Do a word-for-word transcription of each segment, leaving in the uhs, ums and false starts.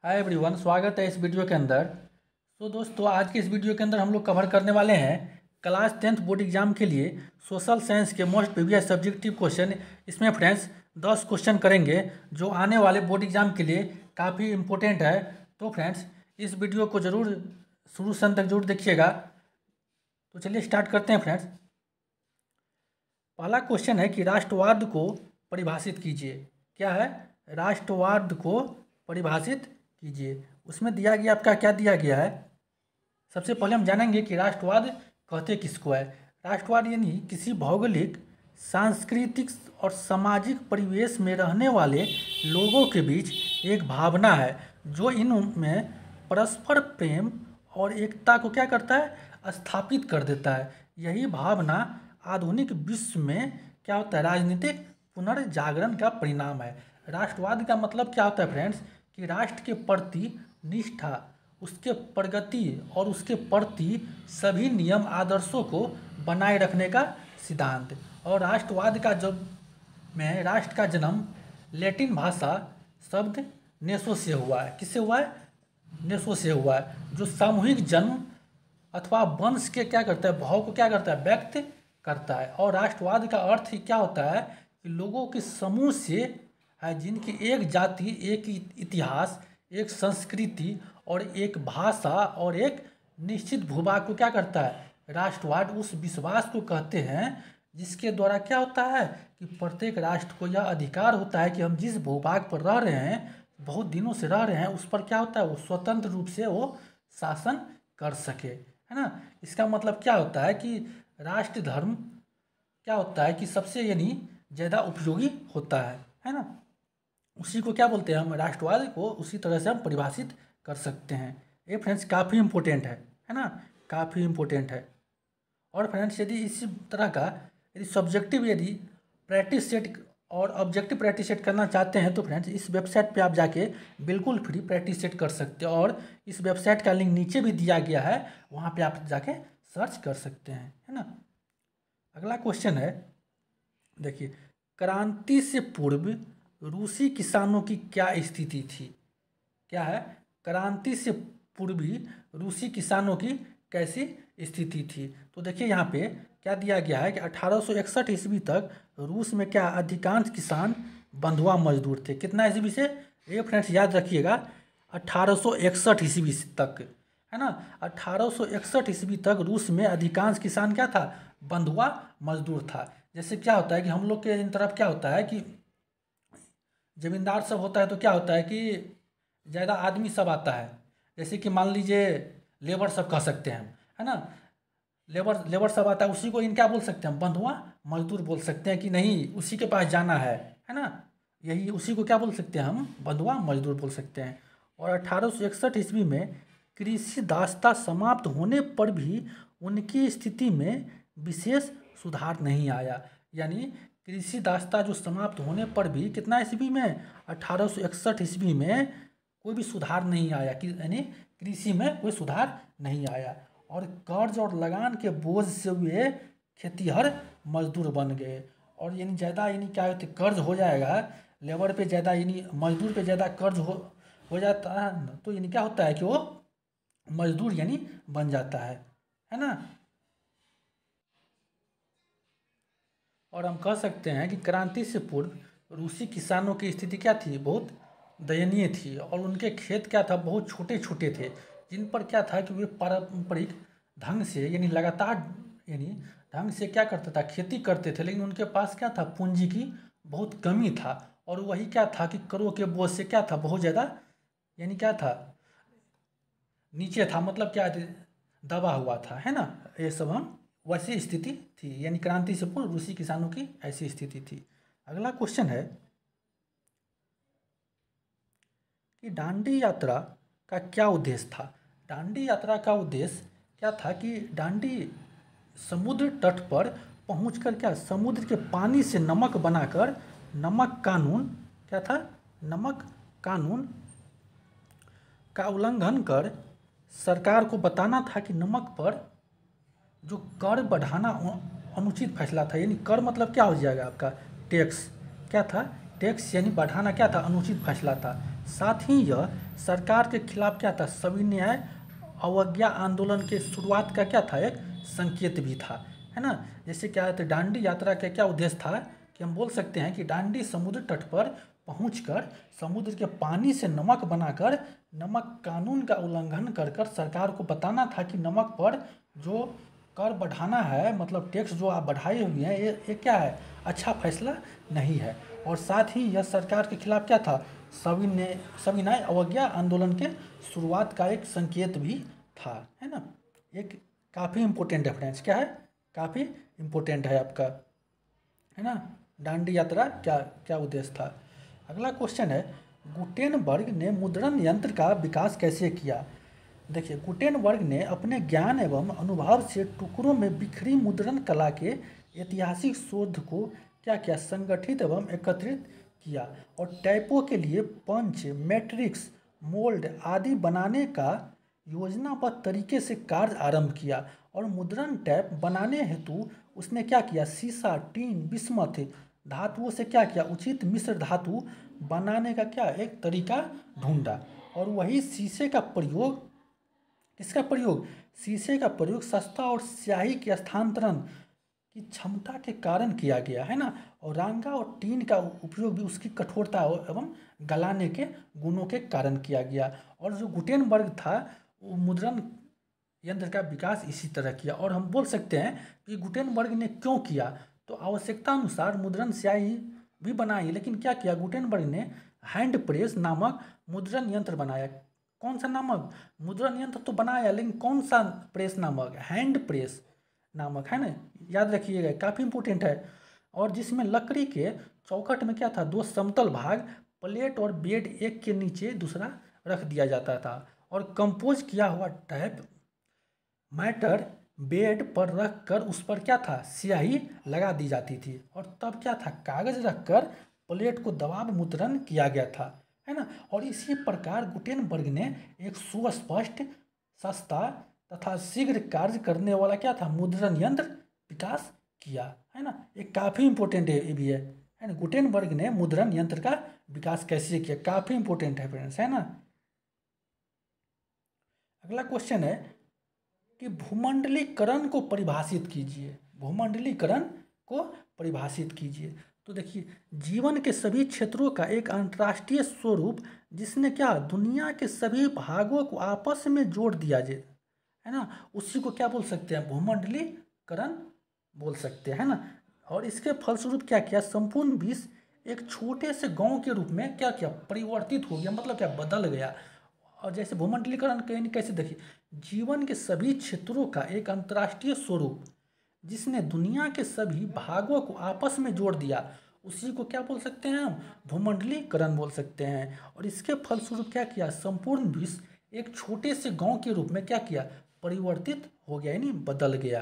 Hi everyone, स्वागत है इस वीडियो के अंदर। तो दोस्तों, आज के इस वीडियो के अंदर हम लोग कवर करने वाले हैं क्लास टेंथ बोर्ड एग्जाम के लिए सोशल साइंस के मोस्ट प्रीवियस सब्जेक्टिव क्वेश्चन। इसमें फ्रेंड्स दस क्वेश्चन करेंगे जो आने वाले बोर्ड एग्जाम के लिए काफ़ी इम्पोर्टेंट है। तो फ्रेंड्स इस वीडियो को ज़रूर शुरू से अंत तक जरूर देखिएगा। तो चलिए स्टार्ट करते हैं फ्रेंड्स। पहला क्वेश्चन है कि राष्ट्रवाद को परिभाषित कीजिए। क्या है? राष्ट्रवाद को परिभाषित कीजिए। उसमें दिया गया आपका क्या दिया गया है? सबसे पहले हम जानेंगे कि राष्ट्रवाद कहते किसको है। राष्ट्रवाद यानी किसी भौगोलिक, सांस्कृतिक और सामाजिक परिवेश में रहने वाले लोगों के बीच एक भावना है जो इनमें परस्पर प्रेम और एकता को क्या करता है? स्थापित कर देता है। यही भावना आधुनिक विश्व में क्या होता है? राजनीतिक पुनर्जागरण का परिणाम है। राष्ट्रवाद का मतलब क्या होता है फ्रेंड्स? कि राष्ट्र के प्रति निष्ठा, उसके प्रगति और उसके प्रति सभी नियम आदर्शों को बनाए रखने का सिद्धांत। और राष्ट्रवाद का जब में राष्ट्र का जन्म लैटिन भाषा शब्द नेसो से हुआ है। किससे हुआ है? नेसो से हुआ है, जो सामूहिक जन्म अथवा वंश के क्या करता है? भाव को क्या करता है? व्यक्त करता है। और राष्ट्रवाद का अर्थ ही क्या होता है? कि लोगों के समूह से है जिनकी एक जाति, एक इतिहास, एक संस्कृति और एक भाषा और एक निश्चित भूभाग को क्या करता है? राष्ट्रवाद उस विश्वास को कहते हैं जिसके द्वारा क्या होता है कि प्रत्येक राष्ट्र को यह अधिकार होता है कि हम जिस भूभाग पर रह रहे हैं, बहुत दिनों से रह रहे हैं, उस पर क्या होता है? वो स्वतंत्र रूप से वो शासन कर सके, है ना। इसका मतलब क्या होता है कि राष्ट्र धर्म क्या होता है कि सबसे यानी ज़्यादा उपयोगी होता है, है ना। उसी को क्या बोलते हैं हम? राष्ट्रवाद को उसी तरह से हम परिभाषित कर सकते हैं। ये फ्रेंड्स काफ़ी इम्पोर्टेंट है है ना, काफ़ी इम्पोर्टेंट है। और फ्रेंड्स यदि इसी तरह का यदि सब्जेक्टिव यदि प्रैक्टिस सेट और ऑब्जेक्टिव प्रैक्टिस सेट करना चाहते हैं तो फ्रेंड्स इस वेबसाइट पे आप जाके बिल्कुल फ्री प्रैक्टिस सेट कर सकते हैं। और इस वेबसाइट का लिंक नीचे भी दिया गया है, वहाँ पे आप जाके सर्च कर सकते हैं, है ना। अगला क्वेश्चन है, देखिए, क्रांति से पूर्व रूसी किसानों की क्या स्थिति थी? क्या है? क्रांति से पूर्वी रूसी किसानों की कैसी स्थिति थी? तो देखिए यहाँ पे क्या दिया गया है कि अठारह सौ इकसठ ईस्वी तक रूस में क्या अधिकांश किसान बंधुआ मजदूर थे। कितना ईस्वी से? ये फ्रेंड्स याद रखिएगा, अठारह सौ इकसठ ईस्वी तक, है ना। अठारह सौ इकसठ ईस्वी तक रूस में अधिकांश किसान क्या था? बंधुआ मजदूर था। जैसे क्या होता है कि हम लोग के इन तरफ क्या होता है कि जमींदार सब होता है तो क्या होता है कि ज़्यादा आदमी सब आता है। जैसे कि मान लीजिए लेबर सब कह सकते हैं हम, है ना। लेबर लेबर सब आता है, उसी को इन क्या बोल सकते हैं? बंधुआ मजदूर बोल सकते हैं कि नहीं, उसी के पास जाना है, है ना। यही उसी को क्या बोल सकते हैं हम? बंधुआ मजदूर बोल सकते हैं। और अठारह सौ इकसठ ईस्वी में कृषि दासता समाप्त होने पर भी उनकी स्थिति में विशेष सुधार नहीं आया। यानी कृषि दासता जो समाप्त होने पर भी कितना ईस्वी में? अठारह सौ इकसठ ईस्वी में कोई भी सुधार नहीं आया कि यानी कृषि में कोई सुधार नहीं आया। और कर्ज और लगान के बोझ से वे खेतीहर मजदूर बन गए। और यानी ज़्यादा यानी क्या होते? कर्ज हो जाएगा लेबर पे ज़्यादा, यानी मजदूर पे ज़्यादा कर्ज हो हो जाता है ना, तो यानी क्या होता है कि वो मजदूर यानी बन जाता है, है ना। और हम कह सकते हैं कि क्रांति से पूर्व रूसी किसानों की स्थिति क्या थी? बहुत दयनीय थी। और उनके खेत क्या था? बहुत छोटे छोटे थे, जिन पर क्या था कि वे पारंपरिक ढंग से यानी लगातार यानी ढंग से क्या करता था? खेती करते थे। लेकिन उनके पास क्या था? पूंजी की बहुत कमी था। और वही क्या था कि करों के बोझ से क्या था? बहुत ज़्यादा यानी क्या था? नीचे था, मतलब क्या दबा हुआ था, है ना। ये सब हम वैसी स्थिति थी, यानी क्रांति से पूर्व रूसी किसानों की ऐसी स्थिति थी। अगला क्वेश्चन है कि दांडी यात्रा का क्या उद्देश्य था? दांडी यात्रा का उद्देश्य क्या था कि दांडी समुद्र तट पर पहुंचकर क्या समुद्र के पानी से नमक बनाकर नमक कानून क्या था? नमक कानून का उल्लंघन कर सरकार को बताना था कि नमक पर जो कर बढ़ाना अनुचित फैसला था। यानी कर मतलब क्या हो जाएगा आपका? टैक्स। क्या था? टैक्स यानी बढ़ाना क्या था? अनुचित फैसला था। साथ ही यह सरकार के खिलाफ क्या था, सविनय अवज्ञा आंदोलन के शुरुआत का क्या था, एक संकेत भी था, है ना। जैसे क्या है, तो दांडी यात्रा का क्या उद्देश्य था कि हम बोल सकते हैं कि दांडी समुद्र तट पर पहुंचकर समुद्र के पानी से नमक बनाकर नमक कानून का उल्लंघन कर कर सरकार को बताना था कि नमक पर जो कर बढ़ाना है, मतलब टैक्स जो आप बढ़ाए हुए हैं, ये ये क्या है, अच्छा फैसला नहीं है। और साथ ही यह सरकार के खिलाफ क्या था, सविनय सविनय अवज्ञा आंदोलन के शुरुआत का एक संकेत भी था, है ना। एक काफ़ी इम्पोर्टेंट है फ्रेंड्स, क्या है, काफ़ी इम्पोर्टेंट है आपका, है ना। दांडी यात्रा क्या क्या उद्देश्य था। अगला क्वेश्चन है, गुटेनबर्ग ने मुद्रण यंत्र का विकास कैसे किया। देखिए, गुटेनबर्ग ने अपने ज्ञान एवं अनुभव से टुकड़ों में बिखरी मुद्रण कला के ऐतिहासिक शोध को क्या किया, संगठित एवं एकत्रित किया और टैपों के लिए पंच, मैट्रिक्स, मोल्ड आदि बनाने का योजनाबद्ध तरीके से कार्य आरंभ किया। और मुद्रण टैप बनाने हेतु उसने क्या किया, शीशा, टीन, बिस्मथ धातुओं से क्या किया, उचित मिश्र धातु बनाने का क्या एक तरीका ढूंढा। और वही शीशे का प्रयोग, किसका प्रयोग, शीशे का प्रयोग सस्ता और स्याही के स्थानांतरण की क्षमता के कारण किया गया, है ना। और रांगा और टीन का उपयोग भी उसकी कठोरता एवं गलाने के गुणों के कारण किया गया। और जो गुटेनबर्ग था वो मुद्रण यंत्र का विकास इसी तरह किया। और हम बोल सकते हैं कि गुटेनबर्ग ने क्यों किया, तो आवश्यकता अनुसार मुद्रण स्याही भी बनाई, लेकिन क्या किया, गुटेनबर्ग ने हैंड प्रेस नामक मुद्रण यंत्र बनाया। कौन सा नामक मुद्रण यंत्र तो बनाया, लेकिन कौन सा प्रेस नामक, हैंड प्रेस नामक, है ना, याद रखिएगा, काफ़ी इंपॉर्टेंट है। और जिसमें लकड़ी के चौखट में क्या था, दो समतल भाग, प्लेट और बेड एक के नीचे दूसरा रख दिया जाता था। और कंपोज किया हुआ टैप मैटर बेड पर रख कर उस पर क्या था, स्याही लगा दी जाती थी। और तब क्या था, कागज रखकर प्लेट को दबाव मुद्रण किया गया था, है ना। और इसी प्रकार गुटेनबर्ग ने एक सुस्पष्ट, सस्ता तथा शीघ्र कार्य करने वाला क्या था, मुद्रण यंत्र विकास किया, है ना। एक काफ़ी इंपॉर्टेंट है ये भी है, है ना। गुटेनबर्ग ने मुद्रण यंत्र का विकास कैसे किया, काफ़ी इंपॉर्टेंट है फ्रेंड्स, है ना। अगला क्वेश्चन है कि भूमंडलीकरण को परिभाषित कीजिए। भूमंडलीकरण को परिभाषित कीजिए। तो देखिए, जीवन के सभी क्षेत्रों का एक अंतर्राष्ट्रीय स्वरूप जिसने क्या, दुनिया के सभी भागों को आपस में जोड़ दिया जाए, है ना, उसी को क्या बोल सकते हैं, भूमंडलीकरण बोल सकते हैं, है ना। और इसके फलस्वरूप क्या किया, संपूर्ण विश्व एक छोटे से गांव के रूप में क्या किया, परिवर्तित हो गया, मतलब क्या, बदल गया। और जैसे भूमंडलीकरण कहीं कैसे, देखिए, जीवन के सभी क्षेत्रों का एक अंतर्राष्ट्रीय स्वरूप जिसने दुनिया के सभी भागों को आपस में जोड़ दिया, उसी को क्या बोल सकते हैं हम, भूमंडलीकरण बोल सकते हैं। और इसके फलस्वरूप क्या किया, संपूर्ण विश्व एक छोटे से गांव के रूप में क्या किया, परिवर्तित हो गया, यानी बदल गया।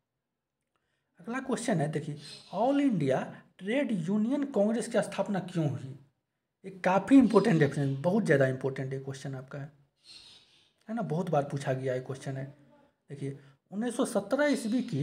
अगला क्वेश्चन है, देखिए, all India trade union congress की स्थापना क्यों हुई। ये काफ़ी इंपॉर्टेंट है फ्रेंड, बहुत ज़्यादा इंपॉर्टेंट है क्वेश्चन आपका, है ना, बहुत बार पूछा गया है क्वेश्चन है। देखिए, उन्नीस सौ सत्रह ईस्वी की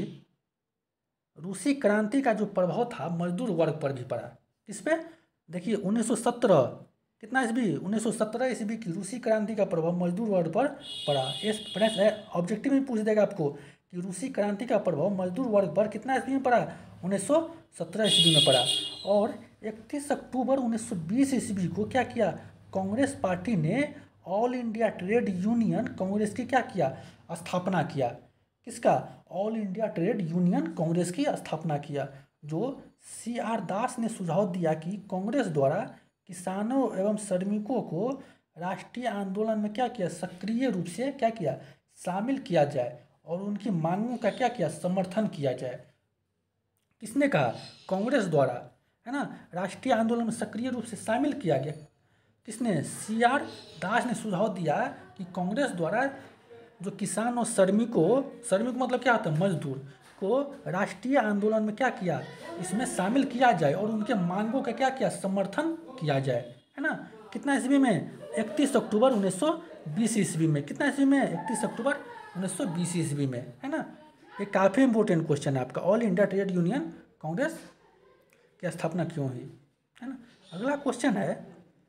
रूसी क्रांति का जो प्रभाव था मजदूर वर्ग पर भी पड़ा। किस पे, देखिए, उन्नीस सौ सत्रह कितना ईस्वी, उन्नीस सौ सत्रह ईस्वी की रूसी क्रांति का प्रभाव मजदूर वर्ग पर पड़ा। इस फ्रेंड्स ऑब्जेक्टिव में पूछ देगा आपको कि रूसी क्रांति का प्रभाव मजदूर वर्ग पर कितना ईस्वी में पड़ा, उन्नीस सौ सत्रह ईस्वी में पड़ा। और इकतीस अक्टूबर उन्नीस सौ बीस ईस्वी को क्या किया, कांग्रेस पार्टी ने all India trade union congress की क्या किया, स्थापना किया। किसका, all India trade union congress की स्थापना किया। जो सी आर दास ने सुझाव दिया कि कांग्रेस द्वारा किसानों एवं श्रमिकों को राष्ट्रीय आंदोलन में क्या किया, सक्रिय रूप से क्या किया, शामिल किया जाए और उनकी मांगों का क्या किया, समर्थन किया जाए। किसने कहा, कांग्रेस द्वारा, है ना, राष्ट्रीय आंदोलन में सक्रिय रूप से शामिल किया गया। किसने, सी आर दास ने सुझाव दिया कि कांग्रेस द्वारा जो किसान और श्रमिकों, श्रमिक मतलब क्या होता है, मजदूर को राष्ट्रीय आंदोलन में क्या किया, इसमें शामिल किया जाए और उनके मांगों का क्या किया, समर्थन किया जाए, है ना। कितना ईस्वी में, इकतीस अक्टूबर उन्नीस सौ बीस ईस्वी में। कितना ईस्वी में, इकतीस अक्टूबर उन्नीस सौ बीस ईस्वी में, है ना। ये काफ़ी इंपॉर्टेंट क्वेश्चन है आपका, all India trade union congress की स्थापना क्यों हुई, है ना। अगला क्वेश्चन है,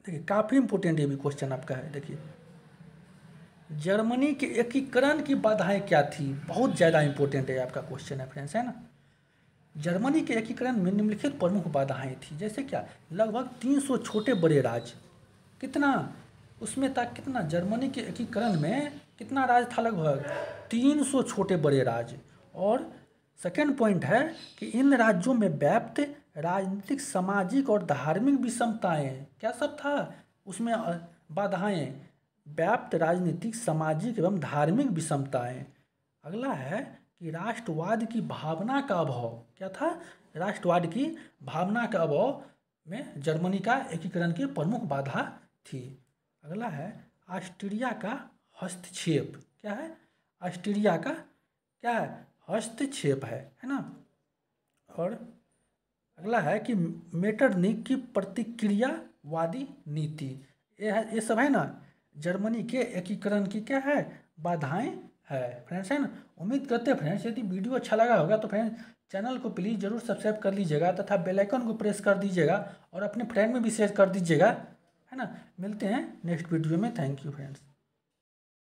देखिए काफ़ी इंपोर्टेंट ये भी क्वेश्चन आपका है। देखिए जर्मनी के एकीकरण की बाधाएं क्या थी, बहुत ज़्यादा इंपॉर्टेंट है आपका क्वेश्चन है फ्रेंड्स, है ना। जर्मनी के एकीकरण में निम्नलिखित प्रमुख बाधाएं थी, जैसे क्या, लगभग तीन सौ छोटे बड़े राज्य, कितना उसमें था, कितना जर्मनी के एकीकरण में कितना राज्य था, लगभग तीन सौ छोटे बड़े राज्य। और सेकेंड पॉइंट है कि इन राज्यों में व्याप्त राजनीतिक, सामाजिक और धार्मिक विषमताएं, क्या सब था उसमें बाधाएं, व्याप्त राजनीतिक, सामाजिक एवं धार्मिक विषमताएं। अगला है कि राष्ट्रवाद की भावना का अभाव, क्या था, राष्ट्रवाद की भावना का अभाव में जर्मनी का एकीकरण की प्रमुख बाधा थी। अगला है ऑस्ट्रिया का हस्तक्षेप, क्या है, ऑस्ट्रिया का क्या है, हस्तक्षेप है है ना। और अगला है कि मेटरनिक की प्रतिक्रियावादी नीति, ये है, ये सब है ना जर्मनी के एकीकरण की क्या है, बाधाएं है फ्रेंड्स, है ना। उम्मीद करते हैं फ्रेंड्स यदि वीडियो अच्छा लगा होगा तो फ्रेंड्स चैनल को प्लीज़ ज़रूर सब्सक्राइब कर लीजिएगा तथा बेल आइकन को प्रेस कर दीजिएगा और अपने फ्रेंड में भी शेयर कर दीजिएगा, है ना। मिलते हैं नेक्स्ट वीडियो में। Thank you friends.